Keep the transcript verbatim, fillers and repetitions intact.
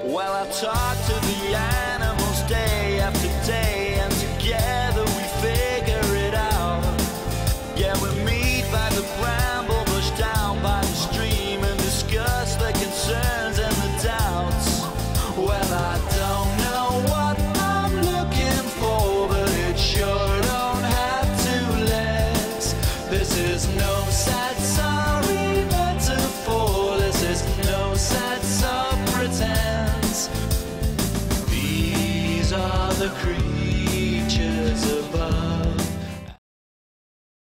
Well, I talk to the animals day after day, and together we figure it out. Yeah, we meet by the bramble bush, down by the stream, and discuss the concerns and the doubts. Well, I don't know what I'm looking for, but it sure don't have two legs. This is no sad song.